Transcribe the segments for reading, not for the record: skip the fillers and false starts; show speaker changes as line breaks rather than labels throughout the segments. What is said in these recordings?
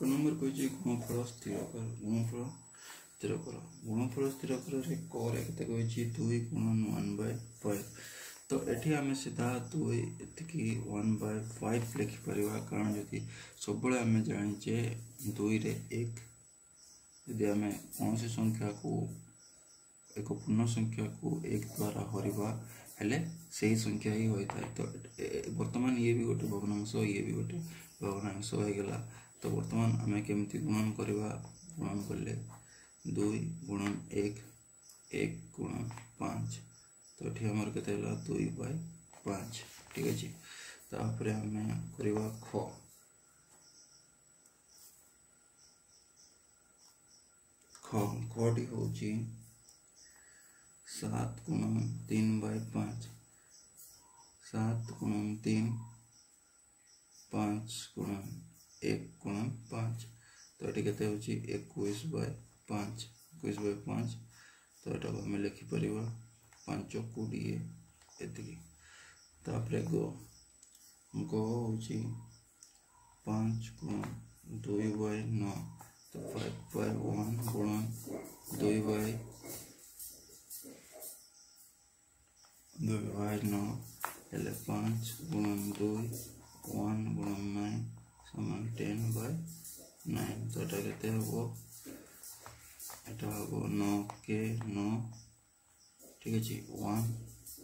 एक नंबर कही गुणफल स्थिर कर गुणफल स्थिर कर गुणफल स्थिर कर करे केते कही 2 गुणन 1/5 तो एठी आमे सीधा 2 एतिकी 1/5 लिखि परिवा कारण जदि सब बळे आमे जानि जे 2 रे 1 यदि आमे कौन सी संख्या को एक पूर्ण संख्या को 1 द्वारा हरिबा हेले सही संख्या ही होता है। तो वर्तमान ये भी गोटे भग्नांश ये भी गोटे भग्नांश हो गला। तो वर्तमान आमे केमती गुणन करबा गुणन करले 2 गुणन 1 1 गुणन 5 तो एठी हमर केते हला 2/5 ठीक अछि। तापरे हमें करबा ख खटी होची 7 गुणन 3/5 7 गुणन 3 5 गुणन 1 गुणन 5 तो एटी केते होची 21/5 21/5 तो एटा हम लिखि परिबा 5 20 एतिकी। तापरे गो होची 5 गुणन 2/9 तो 5/1 गुणन 2/9 हेले 5 गुणन 2 1 गुणन 9 समान 10/9 तो एटा केते हबो एटा हबो 9 के 9 ठीक अछि 1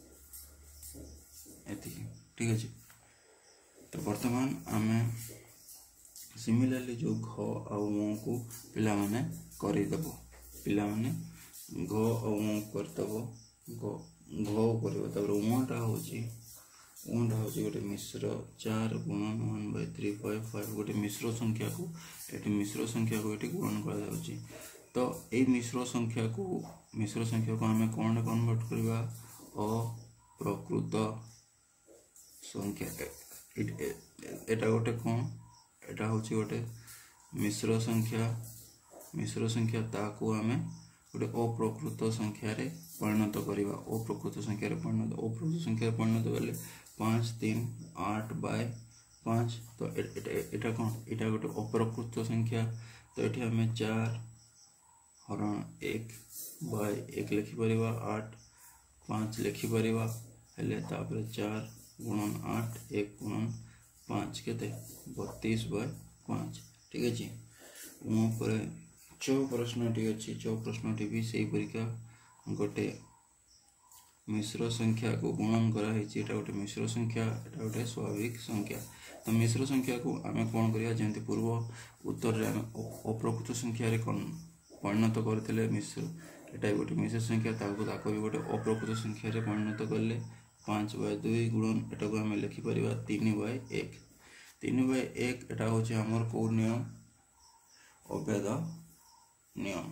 एतिकी ठीक अछि। तो वर्तमान आमे सिमिलरली जो घ आ म को पिला माने करि देबो पिला माने घ आ म कर देबो घ करबो तबर उमटा होची गोटे मिश्र 4 गुणन 1/3/5 गोटे मिश्र संख्या को एटी गुणन करा जाउची। तो ए मिश्र संख्या को हमें कोन कन्वर्ट करबा अप्रकृत संख्या एटा गोटे कोन एटा होची गोटे मिश्र संख्या ताको हमें गोटे अप्रकृत संख्या रे परिणत करिबा अप्रकृत संख्या रे परिणत गले 5 3 8/5 तो एटा कोन एटा गोटे अप्रकृत संख्या तो एठी हमें 4 हरण 1/1 लिखि परिबा 8 5 लिखि परिबा हेले तापर 4 गुणन 8 1 गुणन 5 केते 32/5 ठीक अछि। मो पर चौ प्रश्नटी अछि चौ प्रश्नटी भी सही परीक्षा गोटे मिश्र संख्या को गुणन करा हेछि एटा गोटे मिश्र संख्या एटा गोटे स्वाभाविक संख्या। तो मिश्र संख्या को आमे कोन करिया जेंति पूर्व उत्तर रे आमे अप्रकृत संख्या रे परिणत करथिले मिश्र एटा गोटे मिश्र संख्या ताको भी गोटे अप्रकृत संख्या रे परिणत करले 5/2 गुणन एटा को हमें लिखि परिबा 3/1 3/1 एटा होछि हमर को नियम अभेद नियम।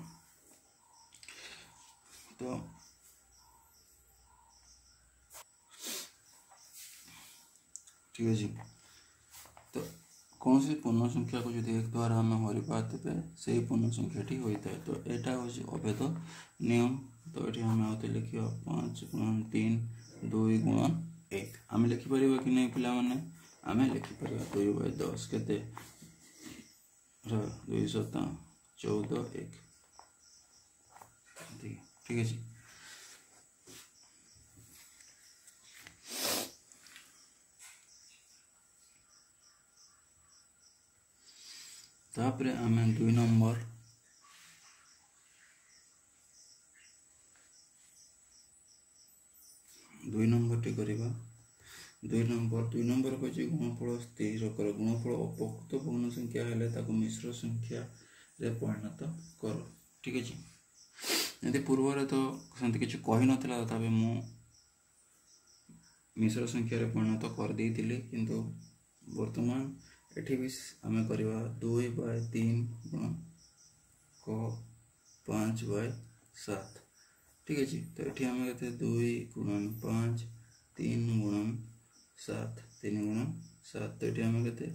तो ठीक है जी। तो कौन सी पूर्ण संख्या को यदि 1 द्वारा हम हरिबा तेबे सही पूर्ण संख्याटी होइता है। तो एटा होछि अभेद नियम। तो एठी हम आते लिखियो 5 गुणन 3 2 गुणन 1 हम लिखि परिबा कि नै पिला माने आमे लिखि परिबा 2/10 केते 2 7 14 1 ठीक है जी। तापरे आमे 2 नंबर टी करिबा 2 नंबर को जे गुणफल स्थिर कर गुणफल अप्रकृत पूर्ण संख्या हेले ताको मिश्र संख्या रे परिणत करो ठीक है जी। यदि पूर्व रे तो संति किछ कहि नथिला तबे मु मिश्र संख्या रे परिणत कर देइतिले किंतु वर्तमान एठी भी हमें करबा 2/3 गुणन क 5/7 ठीक है जी। तो एठी हमें कहते 2 गुणन 5 3 गुणन 7 3 गुणन 7 तो एठी हमें कहते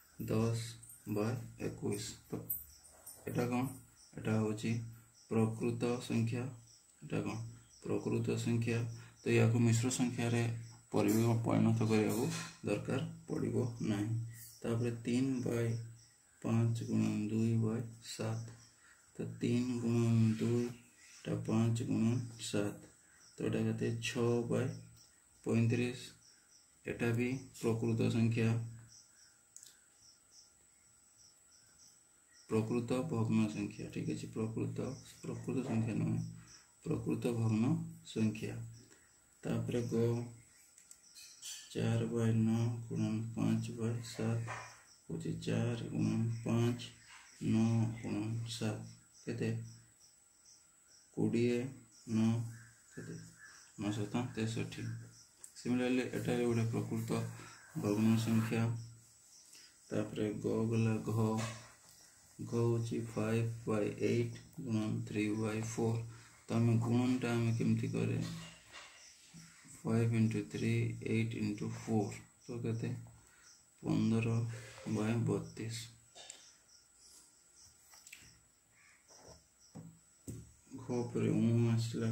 10/21 तो एटा कौन एटा होची प्रकृत संख्या एटा कौन प्रकृत संख्या। तो या को मिश्र संख्या रे परिणत करिया दरकार पड़िबो नाही। तापर 3/5 5 गुणन 2 बाय 7 तो 3 गुणन 2 टा 5 गुणन 7 तो एटा कहते 6 बाय 35 एटा भी प्रकृत संख्या प्रकृत भग्न संख्या ठीक है प्रकृत संख्या नुहे प्रकृत भग्न संख्या तापर गो 4 बाय 9 गुणन 5 बाय 7 होची 4 गुणन 5 9 गुणन 7 केते 20 9 केते 963 सिमिलरली एटा गोटे प्रकृत भग्न संख्या तापर गो गला घ होची 5 बाय 8 गुणन 3 बाय 4 तो आम गुणनटा आम केमती करे 5 into 3 8 into 4 तो कहते 15 बाय 32 घ पर आसला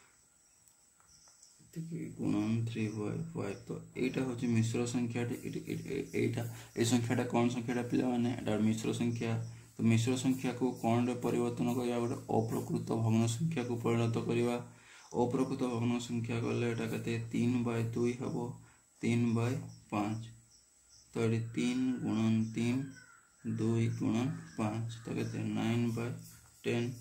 गुणन 3 बाय 5 तो यहाँ हूँ मिश्र संख्या संख्याटा कौन संख्याटा पिला माने एटा मिश्र संख्या तो मिश्र संख्या को कौन रे परिवर्तन करवा गोटे अप्रकृत भग्न संख्या को परिणत करवा अप्रकृत भग्न संख्या गले एटा कहते 3 बाय 2 हम 3 बाय 5 तो ये 3 गुणन 3 2 गुणन 5 तो कहते 9 बाय 10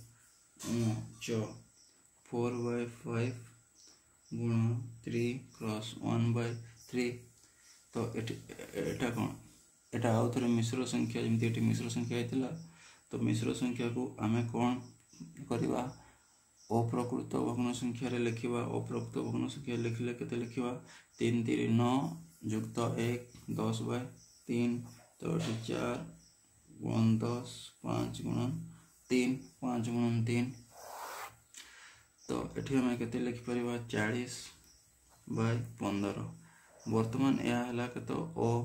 4 बाय 5 गुणन 3 क्रॉस 1 बाय 3 तो एटा कौन एटा आउ थे मिश्र संख्या जमी मिश्र संख्या होता तो मिश्र संख्या को आम कौन करवा अप्रकृत भग्न संख्या लिखा अप्रकृत भग्न संख्या लिखले के लिखा 3 3 9 युक्त 1 10 बाय 3 तो 4 गुणन 10 5 गुणन 3 5 गुणन 3 तो ये आम के लिखिपर 40 बाय 15 वर्तमान यह है तो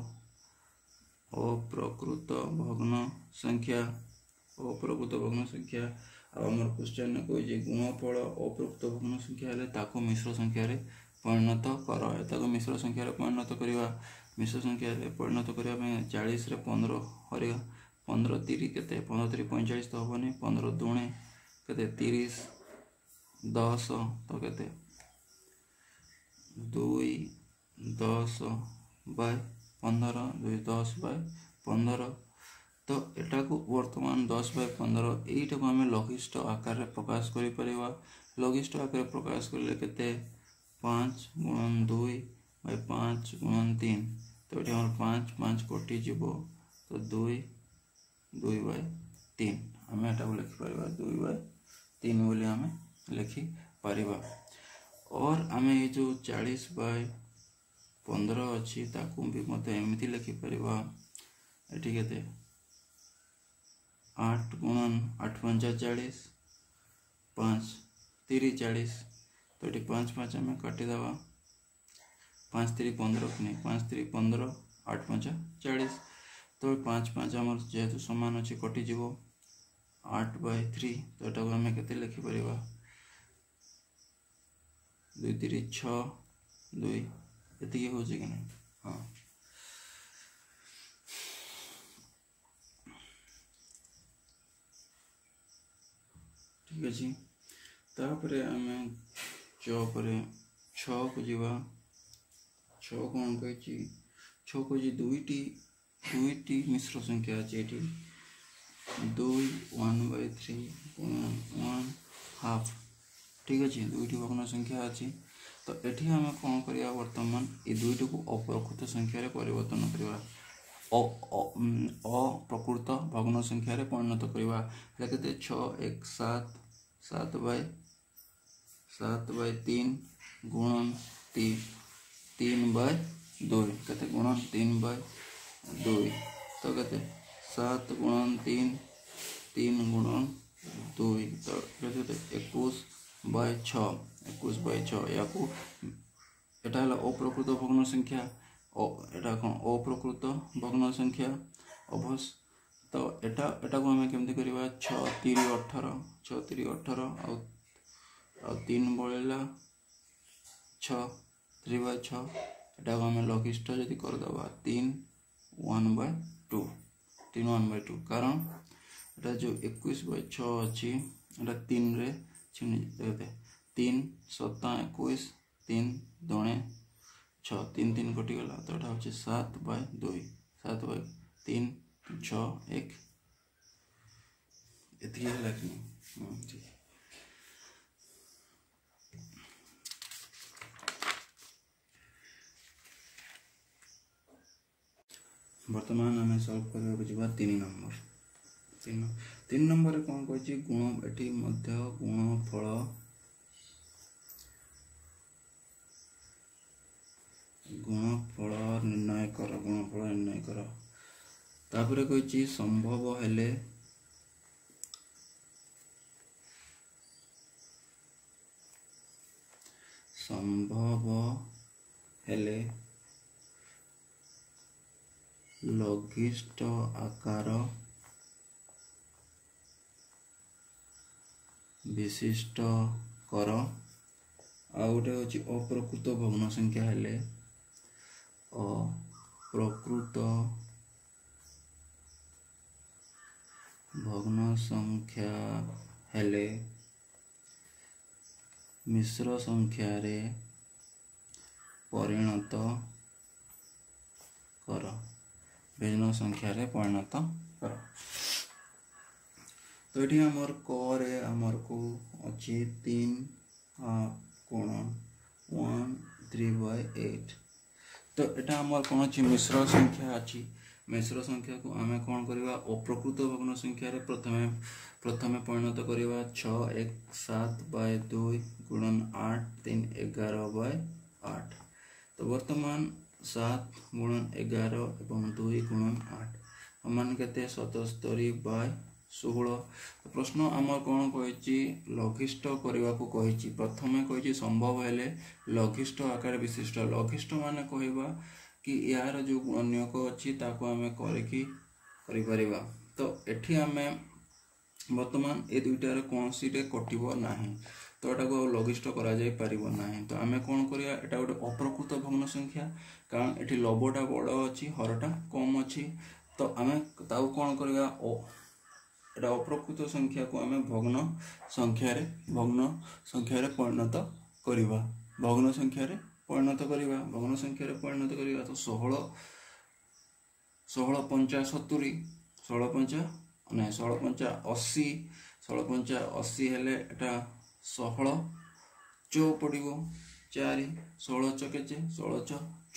अप्रकृत भग्न संख्या अप्रकृत भग्न संख्या आमर क्वेश्चन कही गुणफल अप्रकृत भग्न संख्या है ताको मिश्र संख्या रे परिणत कर मिश्र संख्या परिणत करवा मिश्र संख्या परिणत करने 40 रे 15 हरिगा 15 30 के 15 3 45 तो हेनी 15 दुणे के 30 10 तो के 2 10 बाय 15 2 10 बाय 15 तो एटा को वर्तमान 10 बाय 15 यहीटा को आम लघिष्ठ आकार रे प्रकाश कर लघिष्ठ आकार प्रकाश कले के 5 गुणन 2 बाय 5 गुणन 3 तो ये 5 5 कटि जीव तो 2 2 बाय 3 आम एटा को लिखिपर 2 बाय 3 बोली आम लिखिपर और आम ये जो 40 बाय 15 अच्छी ताकू भी मत एमती लिखिपर ये के 8 गुणन 8 5 40 5 30 40 तो ये 5 5 आम काटिदेवा 5 3 15 नहीं 5 3 15 8 5 40 तो 5 5 आम जेहेतु सामान अच्छी कटिज 8 बाय 3 तो यहाँ आम के लिखिपर 2 3 6 2 ये हूँ कि नहीं हाँ ठीक अच्छे तापर आम चौपरे 6 को जीवा 6 कौन कही 6 को दुईटी मिश्र संख्या अच्छे 2 1 बाय 3 1 हाफ ठीक अच्छे दुईटी भग्न संख्या अच्छी तो ये आम कौन करवा वर्तमान ये दुईटी को अप्रकृत संख्यार परिवर्तन करवा अप्रकृत भग्न संख्यार परिणत करवा के 6 1 7 7 बाय 3 गुणन 3 बाय 2 के गुणन 3 बाय 2 तो के 7 गुणन 3 गुणन 2 तो 21 बाय 6 21 बाय 6 या अप्रकृत भग्न संख्या एटा कौन अप्रकृत भग्न संख्या अवश्य तो एटा को आम केमती करवा 6 3 18 6 3 18 आ 3 बड़ा 6 3 बाय 6 एटा को आम लघिष्ठ जदि करदे 3 1 बाय 2 3 1/2 कारण एटा जो 21/6 अच्छी एटा 3 रे छिनी देते 3 7 21 3 2 6 3 3 कटि गला तो एटा होची 7/2 7/3 6 1 एथि लागनी ठीक वर्तमान आम सल्व करने जा 3 नंबर 3 नंबर कौन कही गुण एटी मध्य गुणफल निर्णय कर गुणफल निर्णय कर तापर कही संभव हेले लघिष्ठ आकार विशिष्ट कर आउटे होची अप्रकृत भग्न संख्या हेले अप्रकृत भग्न संख्या हेले मिश्र संख्या रे परिणत कर भिन्न संख्या रे परिणत कर तो ये आमर करे आमर को अच्छी 3 कोण 1 3/8 तो यहाँ आमर कौन अच्छी मिश्र संख्या अच्छी मिश्र संख्या को आम कौन करवा अप्रकृत भग्न संख्या रे प्रथमे परिणत करवा 6 1 7/2 गुणन 8 3 11/8 तो वर्तमान 7 गुणन 11 एवं 2 गुणन 8 मान के 77/16 प्रश्न आमर कौन कही लघिष्ठ करने को कही प्रथमे कही संभव हेले लघिष्ठ आकार विशिष्ट लघिष्ठ मान कहवा कि यार जो गुणनीयक अच्छी ताको आम करिपरिबा तो एठी आमे वर्तमान ए दुईटार कौन सी कटिबो नाही तो एटा को लघिष्ठ करा जाय परिबो नाही तो आमे कोन करिया एटा गोटे अप्रकृत भग्न संख्या कारण एठी लबटा बड़ अछि हरटा कम अछि तो आमे ताऊ कोन करिया एटा अप्रकृत संख्या को आमे भग्न संख्या रे परिणत करिबा भग्न संख्या रे परिणत करिबा तो 16 5 70 16 5 नहीं 16 5 80 16 5 80 हेले एटा 16 चौ पड़ो 4 16 चकेचे 16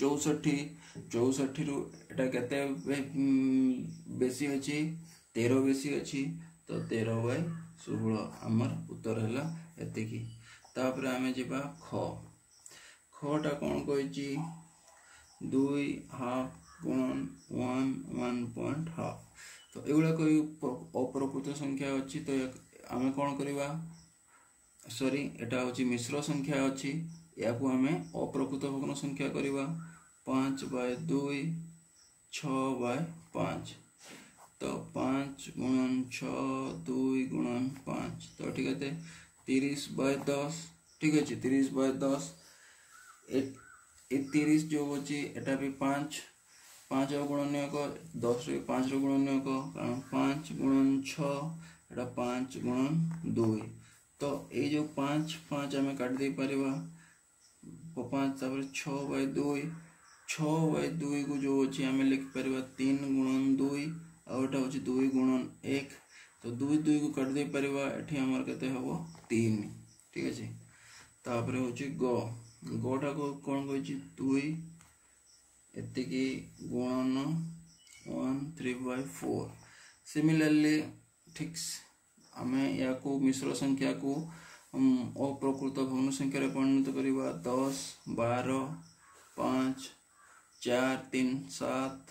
64 रु एटा केते बेसी अछि 13 बेसी अछि तो 13/16 आमर उत्तर हैला एतिकी तापर आमे जेबा खटा कौन कही 2 हाफ गुणन 1 1.5 तो एगुड़ा कोई अप्रकृत संख्या अच्छी तो आमे कौन करवा सॉरी एटा होची मिश्र संख्या अच्छी या को आमे अप्रकृत भग्न संख्या करवा 5/2 6/5 तो 5 गुणन 6 2 गुणन 5 तो ठीक है 30/10 ठीक है 30/10 30 जो होची एटा भी 5 गुणनीयक 10 रे 5 रो गुणनीयक कारण 5 गुणन 6 एटा 5 गुणन 2 तो ये जो 5 आमे काट दे परिबा 5 तापर 6/2 को जो होची आमे लिख परिबा 3 गुणन 2 आ एटा होची 2 गुणन 1 तो 2 को काट दे परिबा एठी हमर केते हबो 3 ठीक अछि तापर होची गोटा को कोन कहछि 2 एतिकी गुणन 1 3/4 सिमिलरली ठीक आमे या को मिश्र संख्या को अप्रकृत भग्न संख्या रे परिणत करबा 10 12 5 4 3 7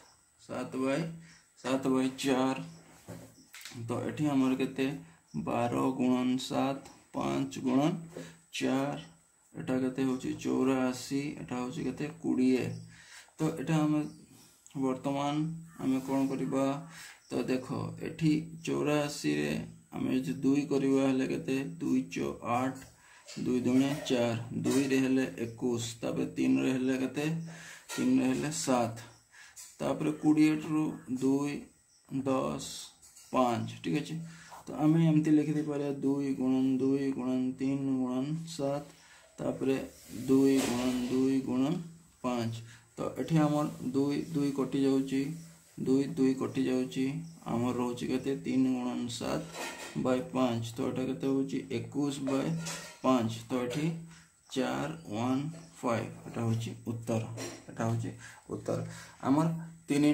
7/4 तो एठी हमर केते 12 गुणन 7 5 गुणन 4 एटा केते होची 84 एटा होची केते 20 तो एटा हम वर्तमान हमें कौन करबा तो देखो एठी 84 रे हमें जो 2 करबा हले केते 2 4 8 2 2 4 2 रे हले 21 तापर 3 रे हले केते 3 रे हले 7 तापर 28 रु 2 10 5 ठीक अच्छे। तो आम एमती लिखिदे पारे 2 गुणन 2 गुणन 3 गुणन 7 तापरे 2 गुणन 2 गुणन 5। तो ये आमर 2 2 कटि जाऊँगी 2 2 कटि जाऊँगी आमर रोचे के 3 गुणन 7 बाय 5। तो ये के 21 बाय 5। तो ये 4 1 5 एटा होची उत्तर। एटा होची उत्तर आमर 3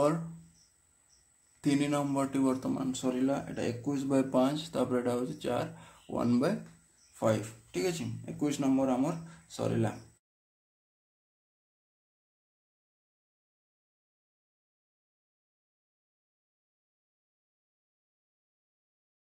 नंबर टी वर्तमान सरीला। एटा 21 बाय 5 तापर एटा होची 4 1 बाय 5 ठीक अछि। 21 नंबर आमर सरीला।